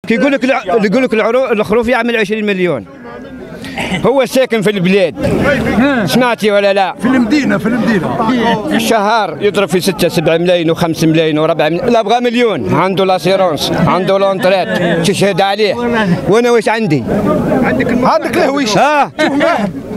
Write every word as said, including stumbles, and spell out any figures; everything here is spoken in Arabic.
كيقول لك الع- يقول لك العرو- الخروف يعمل عشرين مليون. هو ساكن في البلاد، سمعتي ولا لا؟ في المدينه في المدينه الشهر يضرب في ستة سبعة ملايين وخمس ملايين وربع ملايين، لا بغى مليون، عنده لاسيرونس، عنده لونتريت تشهد عليه. وانا واش عندي؟ عندك الهويش اه